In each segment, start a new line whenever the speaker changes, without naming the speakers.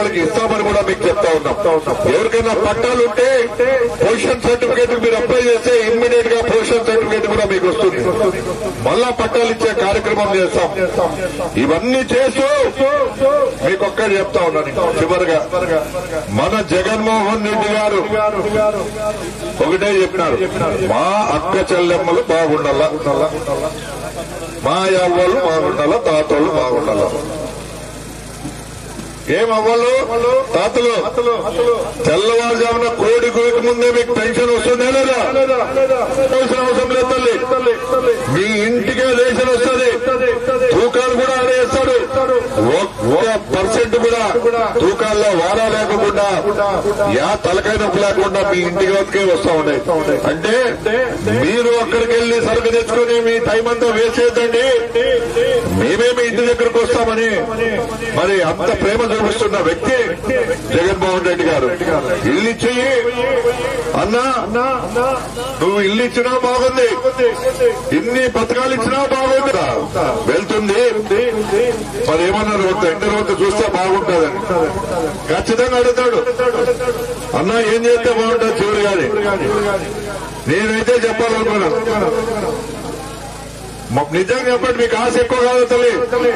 వాళ్ళకి ఇస్తామని కూడా మీకు చెప్తా ఉన్నాం. ఎవరికైనా పట్టాలు ఉంటే పొజిషన్ సర్టిఫికేట్ మీరు అప్లై చేస్తే ఇమ్మీడియట్ గా పొజిషన్ సర్టిఫికేట్ కూడా మీకు వస్తుంది. మళ్ళా పట్టాలు ఇచ్చే కార్యక్రమం చేస్తాం. ఇవన్నీ చేస్తూ మీకు ఒక్కటి చెప్తా ఉన్నాను చివరిగా. మన జగన్మోహన్ రెడ్డి గారు ఒకటే చెప్పినారు, మా అక్క చెల్లెమ్మలు బాగుండాల, మా అవ్వలు బాగుండాల, తాతోళ్ళు బాగుండాల. ఏం అవ్వలు తాతలు తెల్లవారుజామున కోడి గురికి ముందే మీకు పెన్షన్ వస్తుందే లేదా? అవసరం లేదు తల్లి, మీ ఇంటికే రేషన్ వస్తుంది. తూకాలు కూడా అదే ఇస్తాడు. 1% కూడా తూకాల్లో వారా లేకుండా తలకాయ నొప్పి లేకుండా మీ ఇంటికి వరకే వస్తా ఉన్నాయి. అంటే మీరు అక్కడికి వెళ్లి సరుకు తెచ్చుకుని మీ టైం అంతా వేస్ట్ చేద్దండి, మేమే మీ ఇంటి దగ్గరకు వస్తామని మరి అంత ప్రేమ చూపిస్తున్న వ్యక్తి జగన్మోహన్ రెడ్డి గారు. ఇల్లు ఇచ్చి అన్నా నువ్వు ఇల్లు ఇచ్చినా బాగుంది, ఇన్ని పథకాలు ఇచ్చినా బాగుంది, వెళ్తుంది మరి ఏమన్నారు ఇంటర్ చూస్తే బాగుంటుందని ఖచ్చితంగా అడుగుతాడు. అన్నా ఏం చేస్తే బాగుంటుంది చివరి గారి. నేనైతే చెప్పాలనుకున్నాను, నిజంగా చెప్పండి, మీకు ఆశ ఎక్కువ కాదు తల్లి.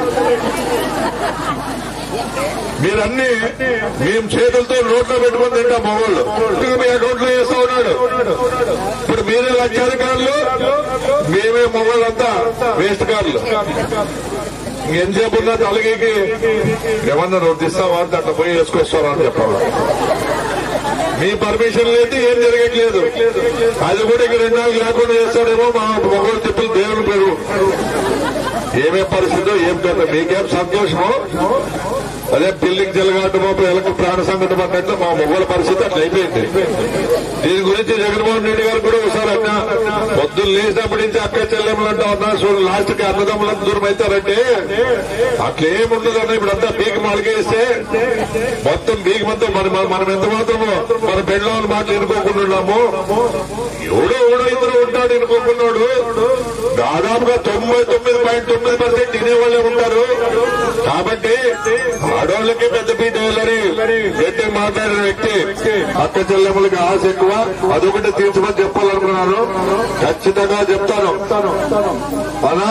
మీరన్నీ మేము చేతులతో నోట్లో పెట్టుకుని తింటాం మగవాళ్ళు, మీ అకౌంట్ లో వేస్తా ఉన్నాడు. ఇప్పుడు మీరే లక్షాధికారులు, మేమే మగవాళ్ళంతా వేస్ట్ కార్లు. ఎంతసేపు ఉన్నా తలగీకి ఏమన్నా నోటిస్తావా అంటే అట్లా పోయి వేసుకొస్తావా అని చెప్పాలి. మీ పర్మిషన్ లేదు, ఏం జరగట్లేదు. అది కూడా ఇక 2 నాలుగు లేకుండా చేస్తాడేమో మా మొగలు తిప్పులు దేవుని పేరు. ఏమేం పరిస్థితో ఏం కదా మీకేం సంతోషమో, అదే బిల్డింగ్ జలగాటమో పిల్లలకు ప్రాణ సంఘటన అన్నట్లు మా మొగల పరిస్థితి అట్లా అయిపోయింది. దీని గురించి జగన్మోహన్ రెడ్డి గారు కూడా ఒకసారి అన్నా, పొద్దున్న లేచినప్పటి నుంచి అక్క చెల్లెమ్మలు అంటా ఉన్నా చూడు, లాస్ట్ కి అన్నదమ్ములంతా దూరం అవుతారంటే అట్లేముండదన్న. ఇప్పుడు అంతా బీగి మలిగేస్తే మొత్తం బీగి మొత్తం మనం ఎంత మాత్రమో మన పెళ్ళని మాటలు ఎన్నుకోకుండా ఉన్నాము. ఎవడో ఇద్దరు ఉంటాడు ఎన్నుకోకున్నాడు. దాదాపుగా 99.9% తినేవాళ్లే ఉంటారు. కాబట్టి ఆడవాళ్ళకి పెద్ద పీట వెళ్ళని గట్టి మాట్లాడిన వ్యక్తి అక్క చెల్లెమ్మలకి ఆశ ఎక్కువ. అదొకటి తీర్చమని చెప్పాలనుకున్నాను, ఖచ్చితంగా చెప్తాను. అలా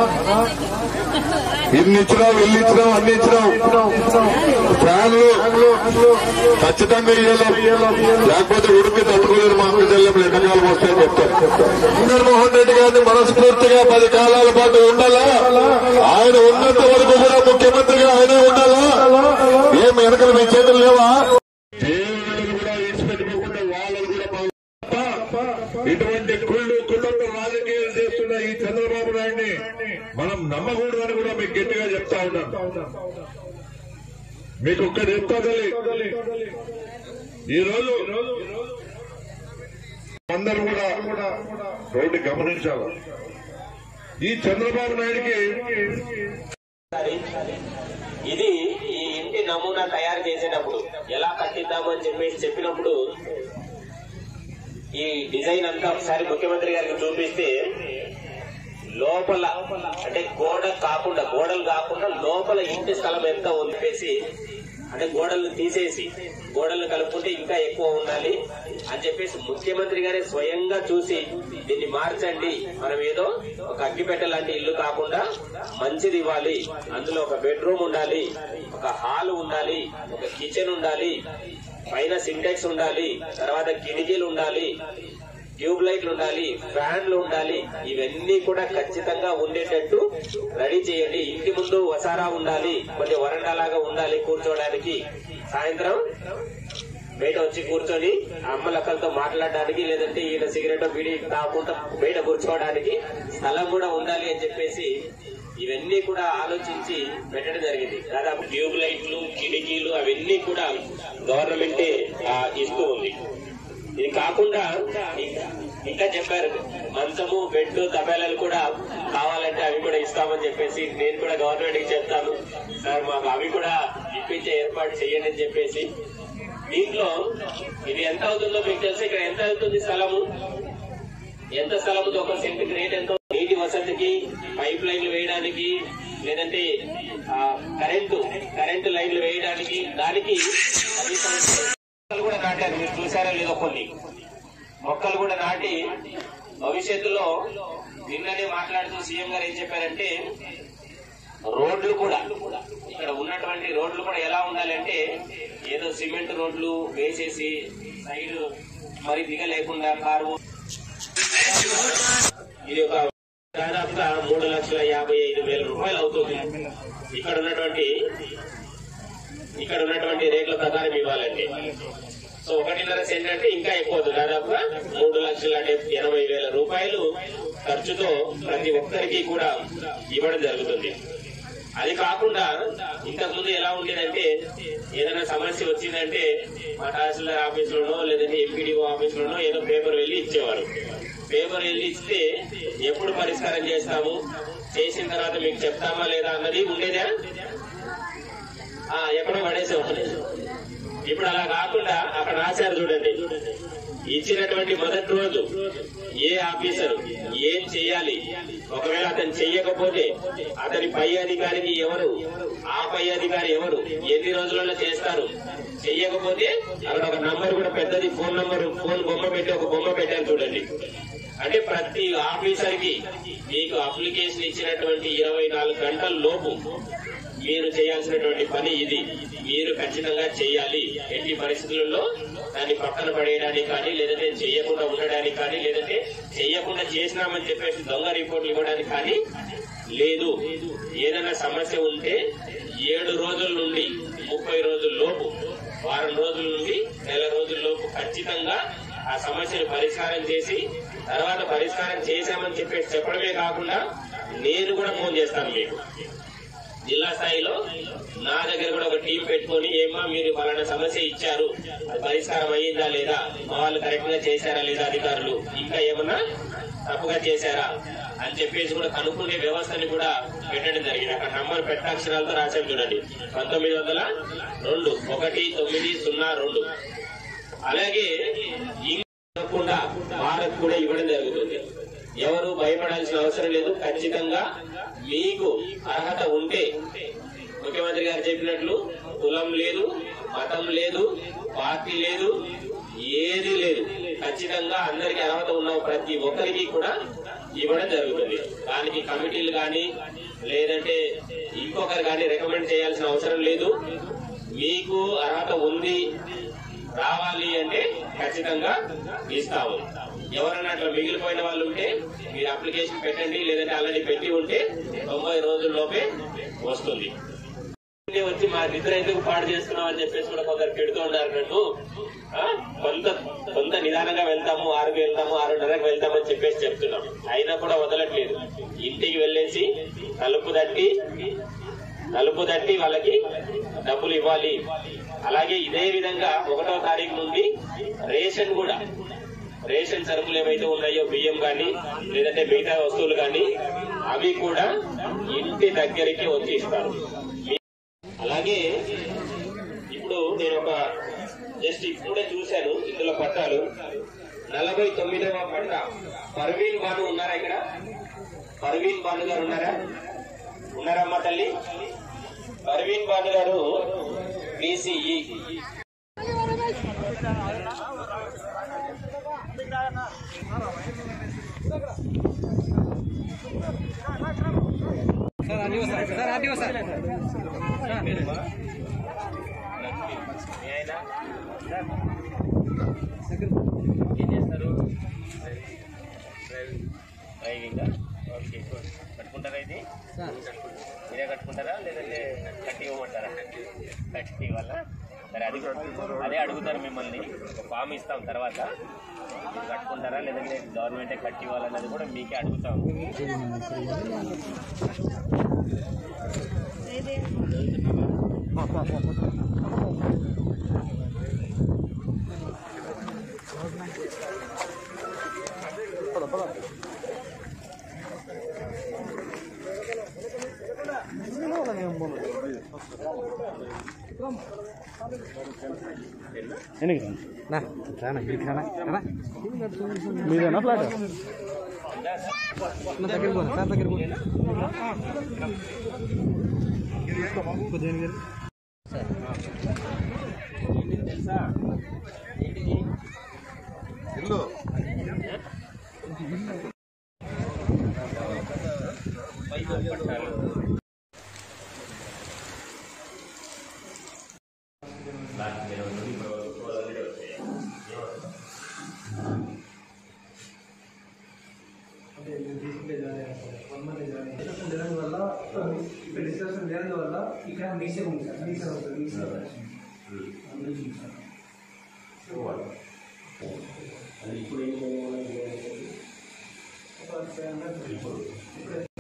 ఇన్ని ఇచ్చినావు, ఇల్లు ఇచ్చినావు, అన్ని ఇచ్చినావు, ఫ్యాన్లు ఖచ్చితంగా ఇవ్వాలి, లేకపోతే ఉడికి తట్టుకోలేదు మా అక్క చెల్లెమ్మలు ఎండకాలం వస్తాయని చెప్తారు. జగన్మోహన్ రెడ్డి గారిని మనస్ఫూర్తిగా 10 కాలాల పాటు ఉండాలా, ఆయన ఉన్నంత వరకు కూడా ముఖ్యమంత్రిగా ఆయనే ఉండాలా. ఏం వెనకలు మీ చేతులు లేవా? దేవుళ్ళు కూడా ఇచ్చిపెట్టుకోకుండా వాళ్ళని కూడా ఇటువంటి కుళ్ళంతా రాజకీయాలు చేస్తున్న ఈ చంద్రబాబు నాయుడిని మనం నమ్మకూడదు అని కూడా మీకు గట్టిగా చెప్తా ఉన్నాను. మీకు ఒక్కటి చెప్తా తల్లి, ఈరోజు అందరూ కూడా రోడ్డు గమనించాలి. ఈ చంద్రబాబు నాయుడికి
ఇది ఈ ఇంటి నమూనా తయారు చేసేటప్పుడు ఎలా కట్టిద్దామని చెప్పినప్పుడు ఈ డిజైన్ అంతా ఒకసారి ముఖ్యమంత్రి గారికి చూపిస్తే లోపల అంటే గోడలు కాకుండా లోపల ఇంటి స్థలం ఎంత ఉండిపేసి, అంటే గోడలను తీసేసి గోడలను కలుపుకుంటే ఇంకా ఎక్కువ ఉండాలి అని చెప్పేసి ముఖ్యమంత్రి గారే స్వయంగా చూసి దీన్ని మార్చండి, మనం ఏదో ఒక అగ్గిపెట్ట లాంటి ఇల్లు కాకుండా మంచిది ఇవ్వాలి, అందులో ఒక బెడ్రూమ్ ఉండాలి, ఒక హాల్ ఉండాలి, ఒక కిచెన్ ఉండాలి, పైన సింటెక్స్ ఉండాలి, తర్వాత కిటికీలు ఉండాలి, ట్యూబ్ లైట్లు ఉండాలి, ఫ్యాన్లు ఉండాలి, ఇవన్నీ కూడా ఖచ్చితంగా ఉండేటట్టు రెడీ చేయండి. ఇంటి ముందు వసారా ఉండాలి, కొంచెం వరండా లాగా ఉండాలి కూర్చోవడానికి, సాయంత్రం బయట వచ్చి కూర్చొని అమ్మలక్కలతో మాట్లాడడానికి, లేదంటే ఈయన సిగరెట్ బీడీ తాకుండా బయట కూర్చోవడానికి స్థలం కూడా ఉండాలి అని చెప్పేసి ఇవన్నీ కూడా ఆలోచించి పెట్టడం జరిగింది. దాదాపు ట్యూబ్ లైట్లు, కిటికీలు అవన్నీ కూడా గవర్నమెంటే ఇస్తూ ఉంది. ఇది కాకుండా ఇంకా చెప్పారు, మంచము, బెడ్, తపేలాలు కూడా కావాలంటే అవి కూడా ఇస్తామని చెప్పేసి నేను కూడా గవర్నమెంట్ కి చెప్తాను సార్, మాకు అవి కూడా ఇప్పించే ఏర్పాటు చేయండి అని చెప్పేసి. దీంట్లో ఇది ఎంత అవుతుందో మీకు తెలుసు. ఇక్కడ ఎంత అవుతుంది స్థలము, ఎంత స్థలము, ఒక సెంటుకి రేట్ ఎంత, నీటి వసతికి పైప్ లైన్లు వేయడానికి లేదంటే కరెంటు లైన్లు వేయడానికి దానికి మొక్కలు కూడా నాటారు. మీరు చూసారో లేదో కొన్ని మొక్కలు కూడా నాటి భవిష్యత్తులో నిన్ననే మాట్లాడుతూ సీఎం గారు ఏం చెప్పారంటే రోడ్లు కూడా ఇక్కడ ఉన్నటువంటి రోడ్లు కూడా ఎలా ఉండాలంటే ఏదో సిమెంట్ రోడ్లు వేసేసి సైడ్ మరి దిగలేకుండా కారు ఇది ఒక దాదాపుగా 3,55,000 రూపాయలు అవుతుంది. ఇక్కడ ఉన్నటువంటి రేట్ల ప్రకారం ఇవ్వాలంటే. సో 1.5 సెంట్ అంటే ఇంకా ఎక్కువ అవుతుంది. దాదాపుగా 3,80,000 రూపాయలు ఖర్చుతో ప్రతి ఒక్కరికి కూడా ఇవ్వడం జరుగుతుంది. అది కాకుండా ఇంతకుముందు ఎలా ఉండేదంటే ఏదైనా సమస్య వచ్చిందంటే మా తహసీల్దార్ ఆఫీసులోనో లేదంటే ఎంపీడీఓ ఆఫీసులోనో ఏదో పేపర్ వెళ్ళి ఇచ్చేవారు. పేపర్ వెళ్ళి ఇస్తే ఎప్పుడు పరిష్కారం చేస్తాము, చేసిన తర్వాత మీకు చెప్తామా లేదా అన్నది ఉండేదా? ఎక్కడో పడేసేవాళ్ళు. ఇప్పుడు అలా కాకుండా అక్కడ రాశారు చూడండి, ఇచ్చినటువంటి మొదటి రోజు ఏ ఆఫీసరు ఏం చెయ్యాలి, ఒకవేళ అతను చెయ్యకపోతే అతని పై అధికారికి ఎవరు, ఆ పై అధికారి ఎవరు, ఎన్ని రోజులలో చేస్తారు, చెయ్యకపోతే అక్కడ ఒక నంబర్ కూడా పెద్దది ఫోన్ బొమ్మ పెట్టి ఒక బొమ్మ పెట్టారు చూడండి. అంటే ప్రతి ఆఫీసర్ కి మీకు అప్లికేషన్ ఇచ్చినటువంటి 24 గంటల లోపు మీరు చేయాల్సినటువంటి పని ఇది. మీరు ఖచ్చితంగా చేయాలి. ఎట్టి పరిస్థితులలో దాన్ని పక్కన పడేయడానికి కానీ లేదంటే చెయ్యకుండా ఉండడానికి కానీ లేదంటే చెయ్యకుండా చేసినామని చెప్పేసి దొంగ రిపోర్ట్లు ఇవ్వడానికి కానీ లేదు. ఏదైనా సమస్య ఉంటే 7 రోజుల నుండి 30 రోజుల లోపు, వారం రోజుల నుండి నెల రోజుల లోపు ఖచ్చితంగా ఆ సమస్యను పరిష్కారం చేసి తర్వాత పరిష్కారం చేశామని చెప్పేసి చెప్పడమే కాకుండా నేను కూడా ఫోన్ చేస్తాను మీకు. జిల్లా స్థాయిలో నా దగ్గర కూడా ఒక టీం పెట్టుకొని ఏమా మీరు పలానా సమస్య ఇచ్చారు, అది పరిష్కారం అయ్యిందా లేదా, మా వాళ్ళు కరెక్ట్ గా చేశారా లేదా అధికారులు, ఇంకా ఏమన్నా తప్పుగా చేశారా అని చెప్పేసి కూడా కనుక్కునే వ్యవస్థని కూడా పెట్టడం జరిగింది. అక్కడ నంబర్ పెట్టాక్షరాలతో రాశాం చూడండి, 1902 1902. అలాగే ఇంకా భారత్ కూడా ఇవ్వడం జరుగుతుంది. ఎవరు భయపడాల్సిన అవసరం లేదు. ఖచ్చితంగా మీకు అర్హత ఉంటే ముఖ్యమంత్రి గారు చెప్పినట్లు కులం లేదు, మతం లేదు, పార్టీ లేదు, ఏది లేదు. ఖచ్చితంగా అందరికీ అర్హత ఉన్న ప్రతి ఒక్కరికి కూడా ఇవ్వడం జరుగుతుంది. దానికి కమిటీలు కానీ లేదంటే ఇంకొకరు కానీ రికమెండ్ చేయాల్సిన అవసరం లేదు. మీకు అర్హత ఉంది, రావాలి అంటే ఖచ్చితంగా ఇస్తాము. ఎవరైనా అట్లా మిగిలిపోయిన వాళ్ళు ఉంటే మీరు అప్లికేషన్ పెట్టండి, లేదంటే ఆల్రెడీ పెట్టి ఉంటే 90 రోజుల్లోపే వస్తుంది. వచ్చి మా నిద్ర ఎందుకు పాడు చేస్తున్నాం అని చెప్పేసి కూడా కొందరు పెడుతూ ఉన్నారు. నన్ను కొంత నిదానంగా వెళ్తాము, 6కి వెళ్తాము, 6:30కి వెళ్తామని చెప్పేసి చెప్తున్నాం. అయినా కూడా వదలట్లేదు. ఇంటికి వెళ్ళేసి తలుపు తట్టి వాళ్ళకి డబ్బులు ఇవ్వాలి. అలాగే ఇదే విధంగా 1వ తారీఖు నుండి రేషన్ సరుకులు ఏవైతే ఉన్నాయో బియ్యం కానీ లేదంటే మిగతా వస్తువులు కానీ అవి కూడా ఇంటి దగ్గరికి వచ్చి ఇస్తారు. అలాగే ఇప్పుడు నేను ఒక జస్ట్ ఇప్పుడే చూశాను ఇందులో పట్టాలు. 49వ పట్ట పర్వీన్ బాను ఉన్నారా? ఇక్కడ పర్వీన్ బాను గారు ఉన్నారమ్మా తల్లి? పర్వీన్ బాను గారు బీసీఈ. ఏం చేస్తారు? డ్రైవింగ్. ఓకే, కట్టుకుంటారా? ఇది మీరే కట్టుకుంటారా లేదంటే కట్టి ఇవ్వమంటారా? కట్టి ఇవ్వాలా? సరే, అదే అడుగుతారు మిమ్మల్ని. ఒక ఫామ్ ఇస్తాం, తర్వాత మీరు కట్టుకుంటారా లేదంటే గవర్నమెంటే కట్టి ఇవ్వాలన్నది కూడా మీకే అడుగుతాం. మీదేనా ఫ్లాట్?
డిస్కషన్ లేని వల్ల ఇక్కడ మీసే ఉంది సార్ మీసే అవుతుంది